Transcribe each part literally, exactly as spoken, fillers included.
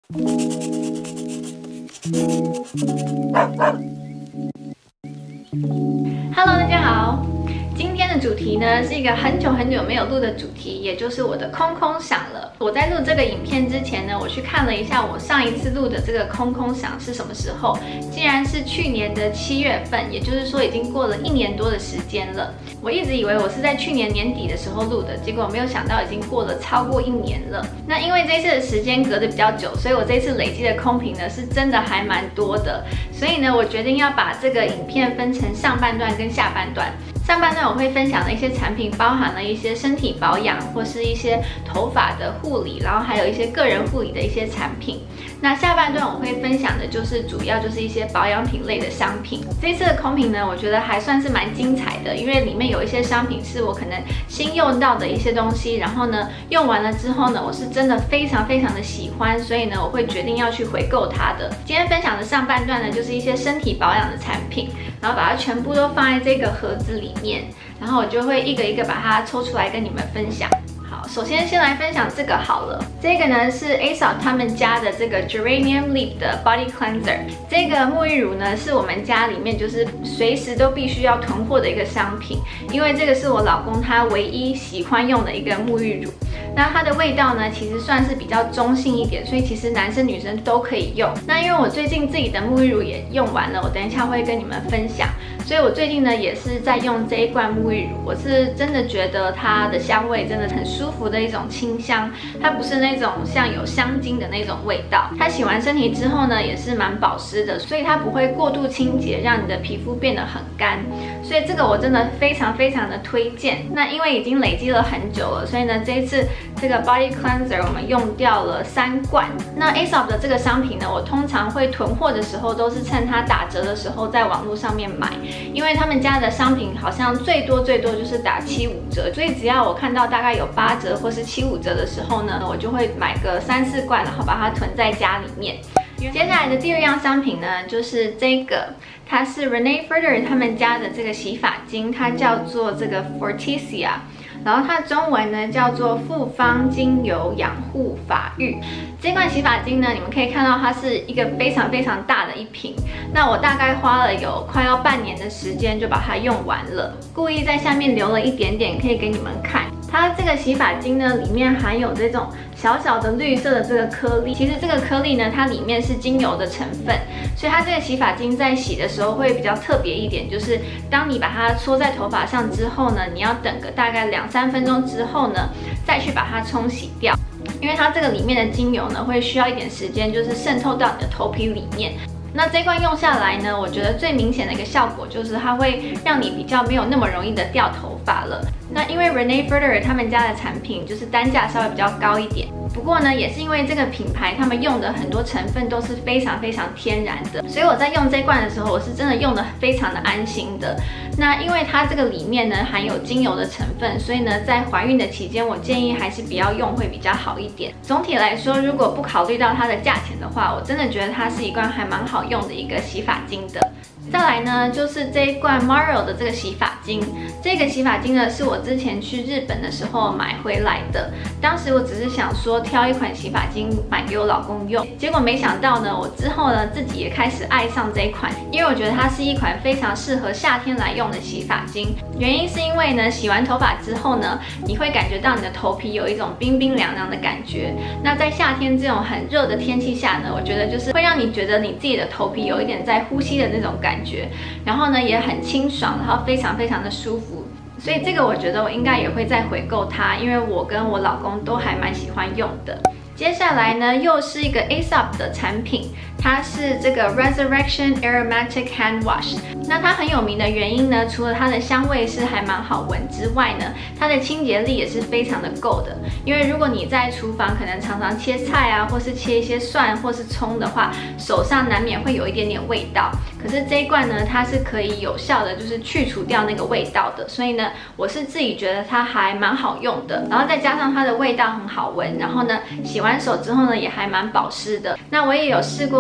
Hello， 大家好。今天的主题呢是一个很久很久没有录的主题，也就是我的空空想了。我在录这个影片之前呢，我去看了一下我上一次录的这个空空想是什么时候，竟然是去年的七月份，也就是说已经过了一年多的时间了。我一直以为我是在去年年底的时候录的，结果没有想到已经过了超过一年了。那因为这次的时间隔得比较久，所以我这次累积的空屏呢是真的还蛮多的，所以呢，我决定要把这个影片分成上半段跟下半段。上半段我会分享的一些产品，包含了一些身体保养或是一些头发的护理，然后还有一些个人护理的一些产品。那下半段我会分享的就是主要就是一些保养品类的商品。这次的空屏呢，我觉得还算是蛮精彩的，因为里面有一些商品是我可能新用到的一些东西，然后呢用完了之后呢，我是真的非常非常的喜欢，所以呢我会决定要去回购它的。今天分享的上半段呢，就是一些身体保养的产品，然后把它全部都放在这个盒子里面，然后我就会一个一个把它抽出来跟你们分享。好，首先先来分享这个好了。这个呢是 A S O P 他们家的这个 Geranium Leaf 的 Body Cleanser。这个沐浴乳呢是我们家里面就是随时都必须要囤货的一个商品，因为这个是我老公他唯一喜欢用的一个沐浴乳。那它的味道呢，其实算是比较中性一点，所以其实男生女生都可以用。那因为我最近自己的沐浴乳也用完了，我等一下会跟你们分享。所以我最近呢也是在用这一罐沐浴乳，我是真的觉得它的香味真的很舒服的一种清香，它不是那种像有香精的那种味道。它洗完身体之后呢，也是蛮保湿的，所以它不会过度清洁，让你的皮肤变得很干。所以这个我真的非常非常的推荐。那因为已经累积了很久了，所以呢这一次这个 Body Cleanser 我们用掉了三罐。那 A S O P 的这个商品呢，我通常会囤货的时候都是趁它打折的时候在网络上面买。因为他们家的商品好像最多最多就是打七五折，所以只要我看到大概有八折或是七五折的时候呢，我就会买个三四罐，然后把它囤在家里面。接下来的第二样商品呢，就是这个，它是 Renee Ferter 他们家的这个洗发精，它叫做这个 Forticia。然后它中文呢叫做复方精油养护发浴。这罐洗发精呢，你们可以看到它是一个非常非常大的一瓶。那我大概花了有快要半年的时间就把它用完了，故意在下面留了一点点，可以给你们看。它这个洗发精呢，里面含有这种小小的绿色的这个颗粒。其实这个颗粒呢，它里面是精油的成分，所以它这个洗发精在洗的时候会比较特别一点，就是当你把它搓在头发上之后呢，你要等个大概两三分钟之后呢，再去把它冲洗掉，因为它这个里面的精油呢，会需要一点时间，就是渗透到你的头皮里面。那这罐用下来呢，我觉得最明显的一个效果就是它会让你比较没有那么容易的掉头发了。那因为 Renee Ferter 他们家的产品就是单价稍微比较高一点，不过呢，也是因为这个品牌他们用的很多成分都是非常非常天然的，所以我在用这罐的时候，我是真的用的非常的安心的。那因为它这个里面呢含有精油的成分，所以呢在怀孕的期间，我建议还是不要用会比较好一点。总体来说，如果不考虑到它的价钱的话，我真的觉得它是一罐还蛮好用的一个洗发精的。再来呢，就是这一罐 Mario 的这个洗发精。这个洗发精呢，是我之前去日本的时候买回来的。当时我只是想说挑一款洗发精买给我老公用，结果没想到呢，我之后呢自己也开始爱上这一款，因为我觉得它是一款非常适合夏天来用的洗发精。原因是因为呢，洗完头发之后呢，你会感觉到你的头皮有一种冰冰凉凉的感觉。那在夏天这种很热的天气下呢，我觉得就是会让你觉得你自己的头皮有一点在呼吸的那种感觉。然后呢也很清爽，然后非常非常的舒服，所以这个我觉得我应该也会再回购它，因为我跟我老公都还蛮喜欢用的。接下来呢，又是一个 A S O P 的产品，它是这个 Resurrection Aromatic Hand Wash。那它很有名的原因呢，除了它的香味是还蛮好闻之外呢，它的清洁力也是非常的够的。因为如果你在厨房可能常常切菜啊，或是切一些蒜或是葱的话，手上难免会有一点点味道。可是这一罐呢，它是可以有效的就是去除掉那个味道的，所以呢，我是自己觉得它还蛮好用的。然后再加上它的味道很好闻，然后呢，洗完手之后呢，也还蛮保湿的。那我也有试过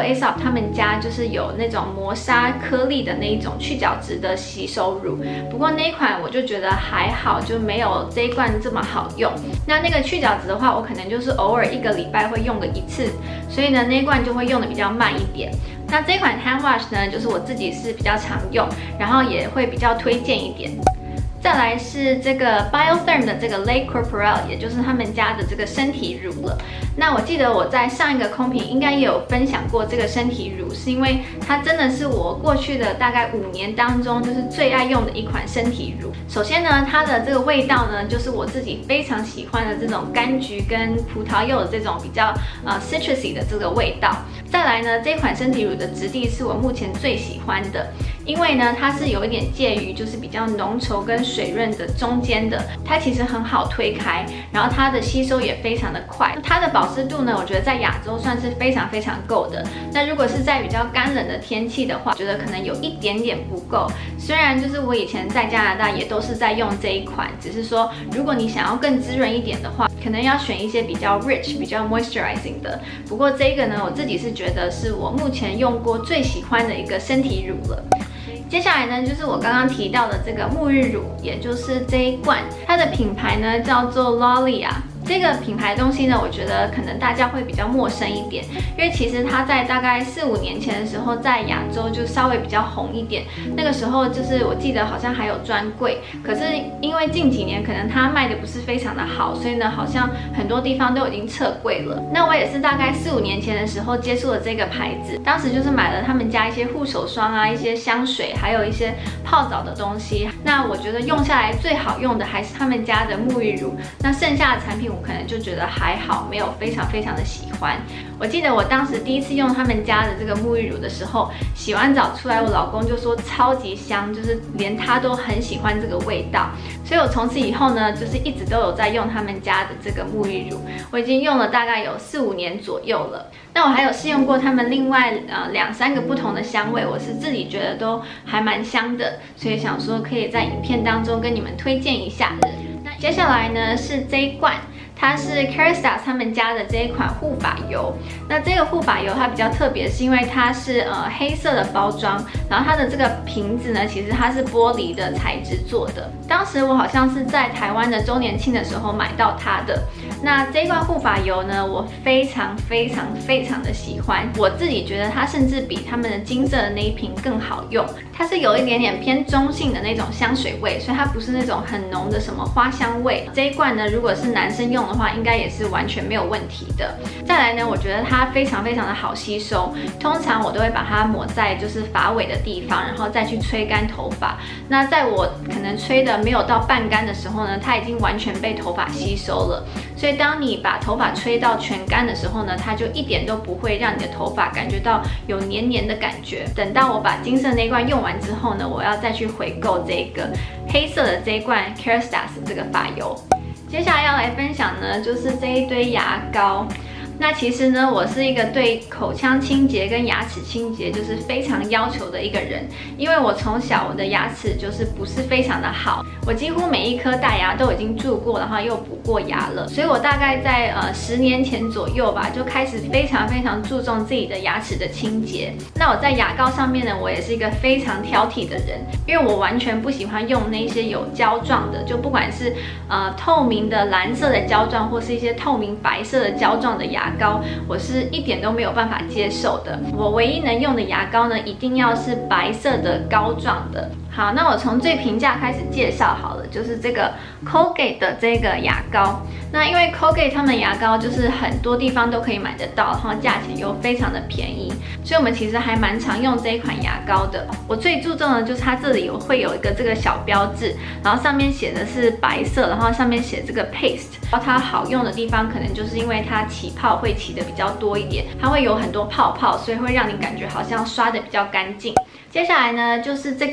Aesop 他们家就是有那种磨砂颗粒的那一种去角质的洗手乳，不过那一款我就觉得还好，就没有这一罐这么好用。那那个去角质的话，我可能就是偶尔一个礼拜会用个一次，所以呢那一罐就会用的比较慢一点。那这款 Hand Wash 呢，就是我自己是比较常用，然后也会比较推荐一点。再来是这个 Biotherm 的这个 Le Corporel， 也就是他们家的这个身体乳了。那我记得我在上一个空瓶应该也有分享过这个身体乳，是因为它真的是我过去的大概五年当中就是最爱用的一款身体乳。首先呢，它的这个味道呢，就是我自己非常喜欢的这种柑橘跟葡萄柚的这种比较呃 citrusy 的这个味道。再来呢，这款身体乳的质地是我目前最喜欢的。因为呢，它是有一点介于就是比较浓稠跟水润的中间的，它其实很好推开，然后它的吸收也非常的快。它的保湿度呢，我觉得在亚洲算是非常非常够的。那如果是在比较干冷的天气的话，觉得可能有一点点不够。虽然就是我以前在加拿大也都是在用这一款，只是说如果你想要更滋润一点的话，可能要选一些比较 rich、比较 moisturizing 的。不过这个呢，我自己是觉得是我目前用过最喜欢的一个身体乳了。接下来呢，就是我刚刚提到的这个沐浴乳，也就是这一罐，它的品牌呢叫做 Lolia。这个品牌东西呢，我觉得可能大家会比较陌生一点，因为其实它在大概四五年前的时候，在亚洲就稍微比较红一点。那个时候就是我记得好像还有专柜，可是因为近几年可能它卖的不是非常的好，所以呢好像很多地方都已经撤柜了。那我也是大概四五年前的时候接触了这个牌子，当时就是买了他们家一些护手霜啊、一些香水，还有一些泡澡的东西。那我觉得用下来最好用的还是他们家的沐浴乳，那剩下的产品我可能就觉得还好，没有非常非常的喜欢。我记得我当时第一次用他们家的这个沐浴乳的时候，洗完澡出来，我老公就说超级香，就是连他都很喜欢这个味道。所以我从此以后呢，就是一直都有在用他们家的这个沐浴乳，我已经用了大概有四五年左右了。那我还有试用过他们另外呃两三个不同的香味，我是自己觉得都还蛮香的，所以想说可以在影片当中跟你们推荐一下。那接下来呢是这一罐。它是 Kerastase 他们家的这一款护发油。那这个护发油它比较特别，是因为它是呃黑色的包装，然后它的这个瓶子呢，其实它是玻璃的材质做的。当时我好像是在台湾的周年庆的时候买到它的。那这一罐护发油呢，我非常非常非常的喜欢，我自己觉得它甚至比他们的金色的那一瓶更好用。它是有一点点偏中性的那种香水味，所以它不是那种很浓的什么花香味。这一罐呢，如果是男生用的话，应该也是完全没有问题的。再来呢，我觉得它非常非常的好吸收，通常我都会把它抹在就是发尾的地方，然后再去吹干头发。那在我可能吹的没有到半干的时候呢，它已经完全被头发吸收了。所以当你把头发吹到全干的时候呢，它就一点都不会让你的头发感觉到有黏黏的感觉。等到我把金色那一罐用完之后呢，我要再去回购这个黑色的这一罐 Kerastase 这个发油。接下来要来分享呢，就是这一堆牙膏。那其实呢，我是一个对口腔清洁跟牙齿清洁就是非常要求的一个人，因为我从小我的牙齿就是不是非常的好，我几乎每一颗大牙都已经蛀过，然后又补过牙了，所以我大概在呃十年前左右吧，就开始非常非常注重自己的牙齿的清洁。那我在牙膏上面呢，我也是一个非常挑剔的人，因为我完全不喜欢用那些有胶状的，就不管是呃透明的蓝色的胶状，或是一些透明白色的胶状的牙膏，我是一点都没有办法接受的。我唯一能用的牙膏呢，一定要是白色的膏状的。好，那我从最平价开始介绍好了，就是这个 Colgate 的这个牙膏。那因为 Colgate 他们牙膏就是很多地方都可以买得到，然后价钱又非常的便宜，所以我们其实还蛮常用这一款牙膏的。我最注重的就是它这里有会有一个这个小标志，然后上面写的是白色，然后上面写这个 paste。然后它好用的地方可能就是因为它起泡会起的比较多一点，它会有很多泡泡，所以会让你感觉好像刷的比较干净。接下来呢，就是这个。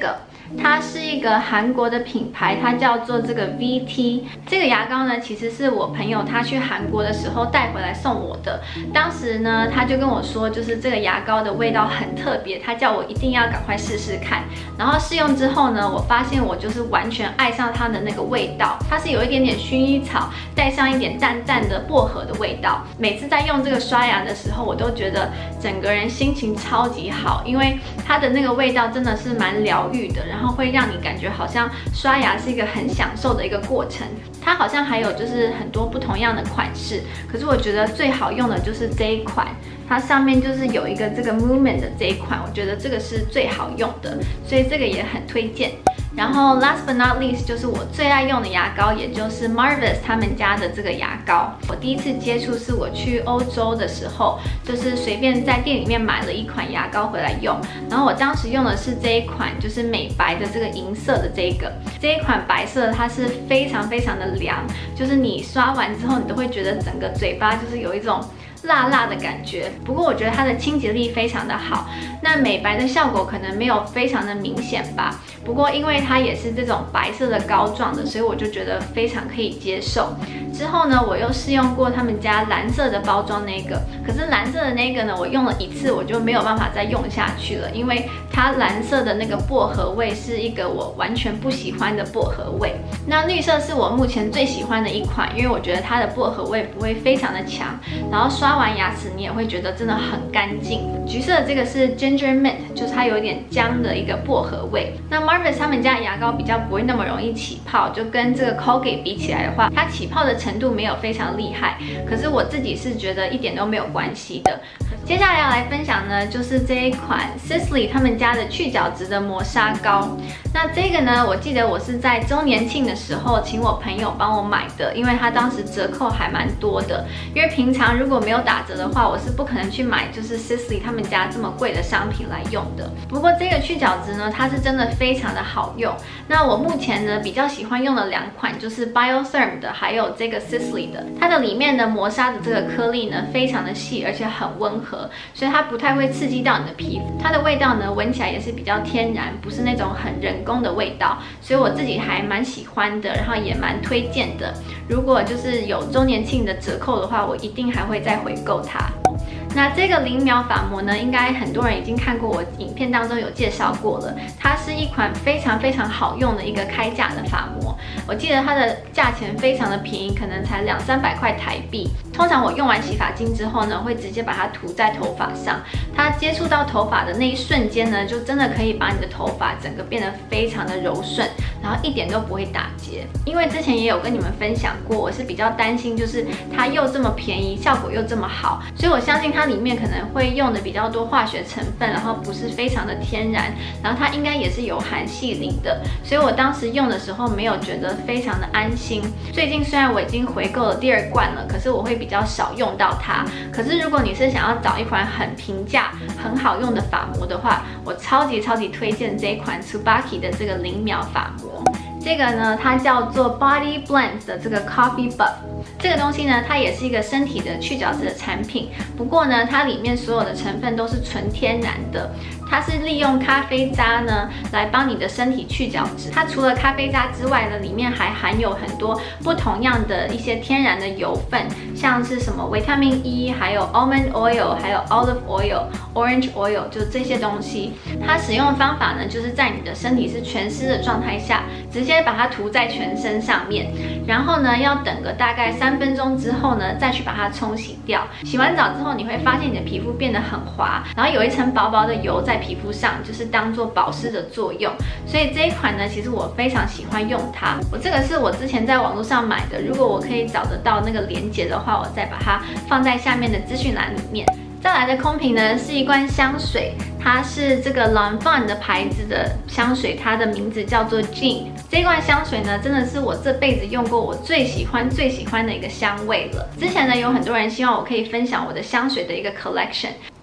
它是一个韩国的品牌，它叫做这个 V T。这个牙膏呢，其实是我朋友他去韩国的时候带回来送我的。当时呢，他就跟我说，就是这个牙膏的味道很特别，他叫我一定要赶快试试看。然后试用之后呢，我发现我就是完全爱上它的那个味道，它是有一点点薰衣草，带上一点淡淡的薄荷的味道。每次在用这个刷牙的时候，我都觉得整个人心情超级好，因为它的那个味道真的是蛮疗愈的，然后会让你感觉好像刷牙是一个很享受的一个过程。它好像还有就是很多不同样的款式，可是我觉得最好用的就是这一款，它上面就是有一个这个 movement 的这一款，我觉得这个是最好用的，所以这个也很推荐。然后 last but not least 就是我最爱用的牙膏，也就是 Marvis 他们家的这个牙膏。我第一次接触是我去欧洲的时候，就是随便在店里面买了一款牙膏回来用，然后我当时用的是这一款，就是美白的这个银色的这个，这一款白色它是非常非常的凉，就是你刷完之后，你都会觉得整个嘴巴就是有一种辣辣的感觉，不过我觉得它的清洁力非常的好，那美白的效果可能没有非常的明显吧。不过因为它也是这种白色的膏状的，所以我就觉得非常可以接受。之后呢，我又试用过他们家蓝色的包装那个，可是蓝色的那个呢，我用了一次我就没有办法再用下去了，因为它蓝色的那个薄荷味是一个我完全不喜欢的薄荷味。那绿色是我目前最喜欢的一款，因为我觉得它的薄荷味不会非常的强，然后刷完牙齿你也会觉得真的很干净。橘色的这个是 Ginger Mint， 就是它有一点姜的一个薄荷味。那 Marvis 他们家的牙膏比较不会那么容易起泡，就跟这个 Colgate 比起来的话，它起泡的程度没有非常厉害，可是我自己是觉得一点都没有关系的。接下来要来分享呢，就是这一款 Sisley 他们家的去角质的磨砂膏。那这个呢，我记得我是在周年庆的时候请我朋友帮我买的，因为它当时折扣还蛮多的。因为平常如果没有打折的话，我是不可能去买就是 Sisley 他们家这么贵的商品来用的。不过这个去角质呢，它是真的非常的好用。那我目前呢比较喜欢用的两款就是 Biotherm 的，还有这个 Sisley 的。它的里面的磨砂的这个颗粒呢非常的细，而且很温和，所以它不太会刺激到你的皮肤。它的味道呢闻起来也是比较天然，不是那种很人工的味道，所以我自己还蛮喜欢的，然后也蛮推荐的。如果就是有周年庆的折扣的话，我一定还会再回购它。那这个零秒发膜呢，应该很多人已经看过我影片当中有介绍过了。它是一款非常非常好用的一个开架的发膜，我记得它的价钱非常的便宜，可能才两三百块台币。通常我用完洗发精之后呢，会直接把它涂在头发上，它接触到头发的那一瞬间呢，就真的可以把你的头发整个变得非常的柔顺，然后一点都不会打结。因为之前也有跟你们分享过，我是比较担心就是它又这么便宜，效果又这么好，所以我相信它里面可能会用的比较多化学成分，然后不是非常的天然，然后它应该也是有含细磷的，所以我当时用的时候没有觉得非常的安心。最近虽然我已经回购了第二罐了，可是我会比较少用到它。可是如果你是想要找一款很平价、很好用的发膜的话，我超级超级推荐这一款 Tsubaki 的这个零秒发膜。这个呢，它叫做 Body Blend 的这个 Coffee Buff。这个东西呢，它也是一个身体的去角质的产品，不过呢，它里面所有的成分都是纯天然的。它是利用咖啡渣呢来帮你的身体去角质。它除了咖啡渣之外呢，里面还含有很多不同样的一些天然的油分，像是什么维他命 E， 还有 almond oil， 还有 olive oil、orange oil， 就这些东西。它使用的方法呢，就是在你的身体是全湿的状态下，直接把它涂在全身上面，然后呢，要等个大概三分钟之后呢，再去把它冲洗掉。洗完澡之后，你会发现你的皮肤变得很滑，然后有一层薄薄的油在皮肤上，就是当做保湿的作用。所以这一款呢，其实我非常喜欢用它。我这个是我之前在网络上买的，如果我可以找得到那个链接的话，我再把它放在下面的资讯栏里面。再来的空瓶呢是一罐香水，它是这个 Lanvin 的牌子的香水，它的名字叫做 Jean。这罐香水呢，真的是我这辈子用过我最喜欢最喜欢的一个香味了。之前呢，有很多人希望我可以分享我的香水的一个 collection。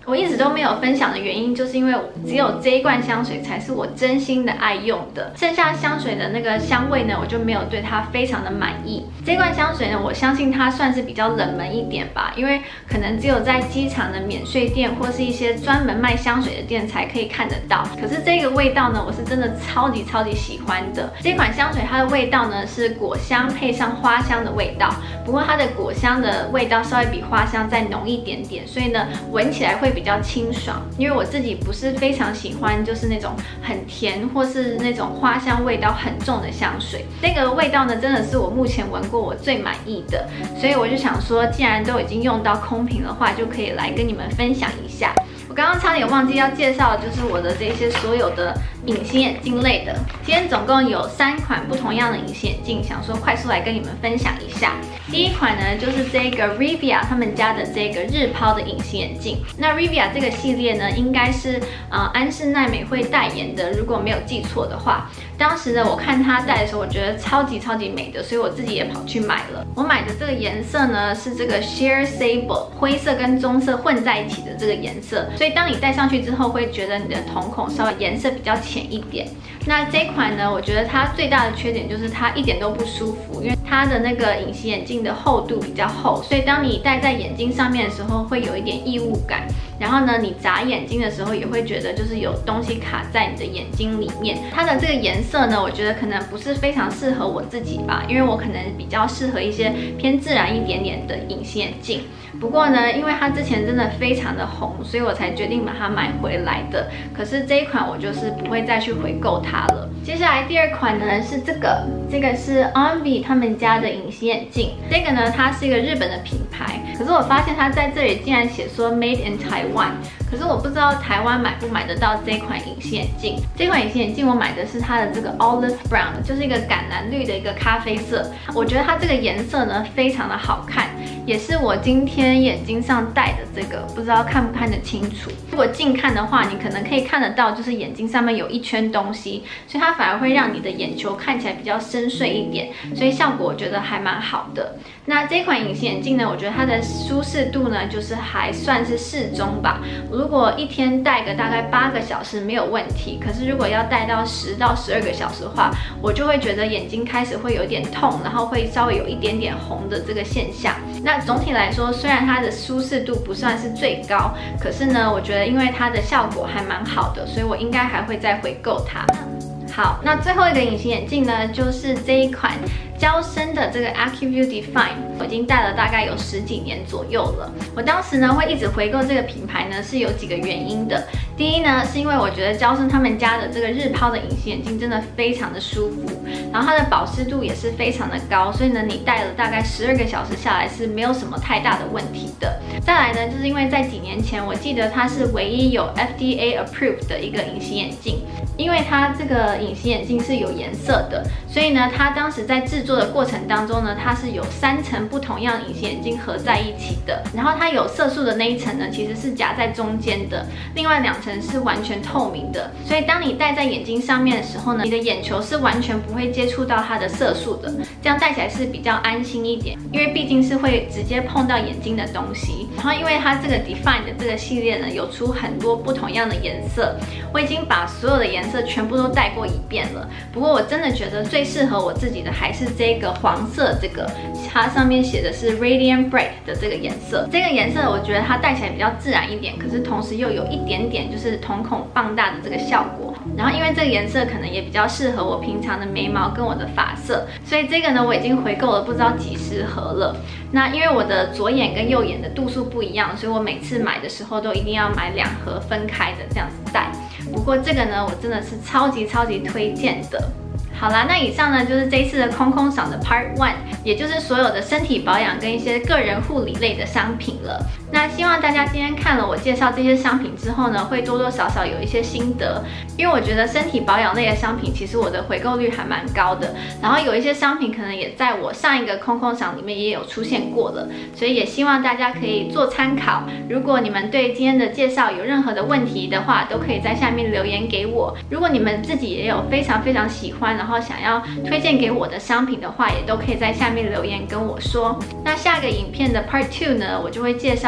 我一直都没有分享的原因，就是因为只有这一罐香水才是我真心的爱用的，剩下香水的那个香味呢，我就没有对它非常的满意。这罐香水呢，我相信它算是比较冷门一点吧，因为可能只有在机场的免税店或是一些专门卖香水的店才可以看得到。可是这个味道呢，我是真的超级超级喜欢的。这款香水它的味道呢是果香配上花香的味道，不过它的果香的味道稍微比花香再浓一点点，所以呢闻起来会比较清爽。因为我自己不是非常喜欢就是那种很甜或是那种花香味道很重的香水，这个味道呢真的是我目前闻过我最满意的，所以我就想说，既然都已经用到空瓶的话，就可以来跟你们分享一下。我刚刚差点忘记要介绍，就是我的这些所有的隐形眼镜类的。今天总共有三款不同样的隐形眼镜，想说快速来跟你们分享一下。第一款呢，就是这个 Rivia 他们家的这个日抛的隐形眼镜。那 Rivia 这个系列呢，应该是呃安室奈美惠代言的，如果没有记错的话。当时呢，我看她戴的时候，我觉得超级超级美的，所以我自己也跑去买了。我买的这个颜色呢，是这个 Sheer Sable 灰色跟棕色混在一起的这个颜色，所以当你戴上去之后，会觉得你的瞳孔稍微颜色比较浅一点。那这款呢，我觉得它最大的缺点就是它一点都不舒服，因为它的那个隐形眼镜的厚度比较厚，所以当你戴在眼睛上面的时候，会有一点异物感。然后呢，你眨眼睛的时候也会觉得就是有东西卡在你的眼睛里面。它的这个颜色呢，我觉得可能不是非常适合我自己吧，因为我可能比较适合一些偏自然一点点的隐形眼镜。不过呢，因为它之前真的非常的红，所以我才决定把它买回来的。可是这一款我就是不会再去回购它了。接下来第二款呢是这个，这个是 Onvi 他们家的隐形眼镜。这个呢，它是一个日本的品牌，可是我发现它在这里竟然写说 Made in Taiwan。可是我不知道台湾买不买得到这款隐形眼镜。这款隐形眼镜我买的是它的这个 Olive Brown， 就是一个橄榄绿的一个咖啡色。我觉得它这个颜色呢非常的好看，也是我今天眼睛上戴的这个，不知道看不看得清楚。如果近看的话，你可能可以看得到，就是眼睛上面有一圈东西，所以它反而会让你的眼球看起来比较深邃一点，所以效果我觉得还蛮好的。那这款隐形眼镜呢，我觉得它的舒适度呢，就是还算是适中吧。如果一天戴个大概八个小时没有问题，可是如果要戴到十到十二个小时的话，我就会觉得眼睛开始会有点痛，然后会稍微有一点点红的这个现象。那总体来说，虽然它的舒适度不算是最高，可是呢，我觉得因为它的效果还蛮好的，所以我应该还会再回购它。好，那最后一个隐形眼镜呢，就是这一款娇生的这个 AccuView Define， 我已经戴了大概有十几年左右了。我当时呢会一直回购这个品牌呢，是有几个原因的。第一呢，是因为我觉得娇生他们家的这个日抛的隐形眼镜真的非常的舒服，然后它的保湿度也是非常的高，所以呢你戴了大概十二个小时下来是没有什么太大的问题的。再来呢，就是因为在几年前，我记得它是唯一有 F D A approved 的一个隐形眼镜，因为它这个隐形眼镜是有颜色的，所以呢，它当时在制作的过程当中呢，它是有三层不同样隐形眼镜合在一起的。然后它有色素的那一层呢，其实是夹在中间的，另外两层是完全透明的。所以当你戴在眼睛上面的时候呢，你的眼球是完全不会接触到它的色素的，这样戴起来是比较安心一点，因为毕竟是会直接碰到眼睛的东西。然后因为它这个 Define 的这个系列呢，有出很多不同样的颜色，我已经把所有的颜色全部都戴过一遍了。不过我真的觉得最适合我自己的还是这个黄色，这个它上面写的是 Radiant Bright 的这个颜色。这个颜色我觉得它戴起来比较自然一点，可是同时又有一点点就是瞳孔放大的这个效果。然后因为这个颜色可能也比较适合我平常的眉毛跟我的发色，所以这个呢我已经回购了不知道几十盒了。那因为我的左眼跟右眼的度数不一样，所以我每次买的时候都一定要买两盒分开的这样子戴。不过这个呢，我真的是超级超级推荐的。好啦，那以上呢就是这一次的空空赏的 Part One， 也就是所有的身体保养跟一些个人护理类的商品了。那希望大家今天看了我介绍这些商品之后呢，会多多少少有一些心得，因为我觉得身体保养类的商品其实我的回购率还蛮高的，然后有一些商品可能也在我上一个空空赏里面也有出现过了，所以也希望大家可以做参考。如果你们对今天的介绍有任何的问题的话，都可以在下面留言给我。如果你们自己也有非常非常喜欢，然后想要推荐给我的商品的话，也都可以在下面留言跟我说。那下个影片的 Part Two 呢，我就会介绍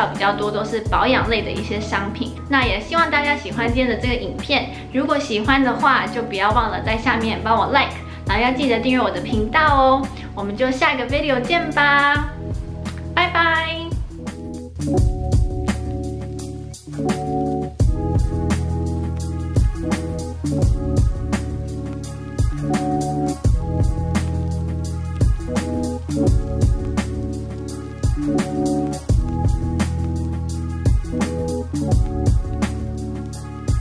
比较多都是保养类的一些商品。那也希望大家喜欢今天的这个影片，如果喜欢的话，就不要忘了在下面帮我 like， 然后要记得订阅我的频道哦。我们就下一个 video 见吧，拜拜。Thank you.